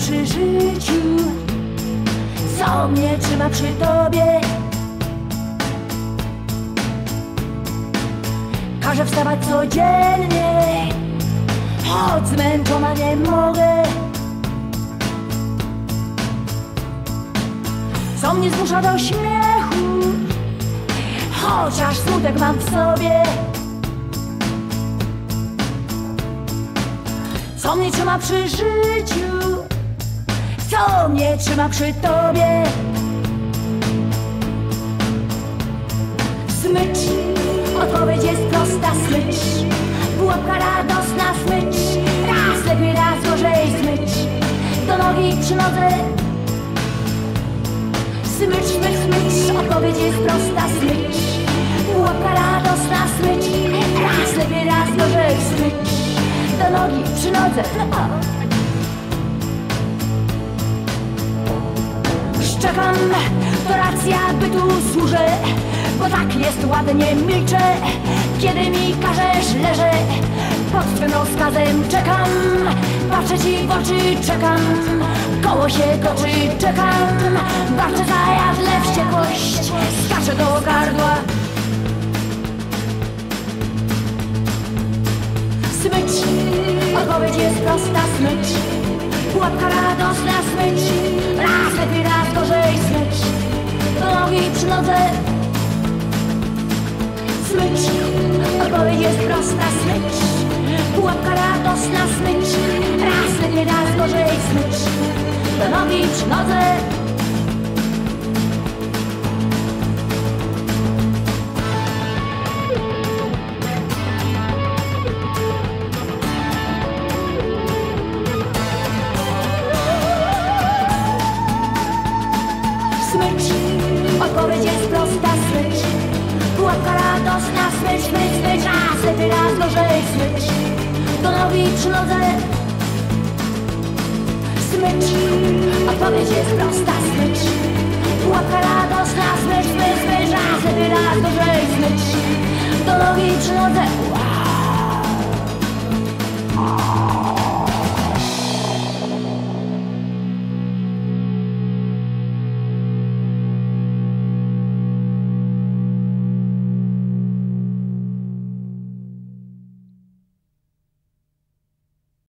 przy życiu? Co mnie trzyma przy tobie? Każe wstawać codziennie, choć zmęczona nie mogę. Co mnie zmusza do śmiechu, chociaż smutek mam w sobie. Co mnie trzyma przy życiu? Co mnie trzyma przy tobie? Smycz, odpowiedź jest prosta, smycz. Pułapka radosna, smycz. Raz lepiej, raz gorzej, smycz. Do nogi przy nodze. Smycz, smycz, smycz, odpowiedź jest prosta, smycz. Pułapka radosna, smycz. Raz lepiej, raz gorzej, smycz. Do nogi przy nodze. Szczekam, to racja, bytu służę, bo tak jest ładnie, milczę. Kiedy mi każesz, leżę pod twym rozkazem. Czekam, patrzę ci w oczy, czekam. Koło się toczy, czekam. Walczę, zajadę wściekłość, skaczę do gardła. Smycz, odpowiedź jest prosta, smycz. Pułapka radosna, smycz. Raz lepiej, raz gorzej, smycz. Do nogi przy nodze. Smycz, odpowiedź jest prosta, smycz. Pułapka radosna, smycz. Raz lepiej, raz gorzej, smycz. Do nogi przy nodze. Smycz, odpowiedź jest prosta, smycz. Pułapka radosna, smycz, smycz, smycz. Raz lepiej, raz gorzej, smycz. Do nogi przy nodze. Smycz, odpowiedź jest prosta, smycz. Pułapka radosna, smycz, smycz, smycz. Raz lepiej, raz gorzej, smycz. Do nogi przy nodze.